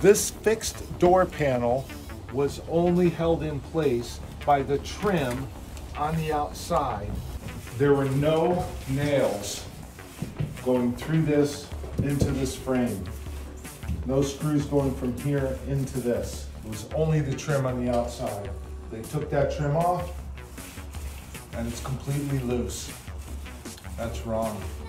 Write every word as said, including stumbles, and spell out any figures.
This fixed door panel was only held in place by the trim on the outside. There were no nails going through this into this frame. No screws going from here into this. It was only the trim on the outside. They took that trim off and it's completely loose. That's wrong.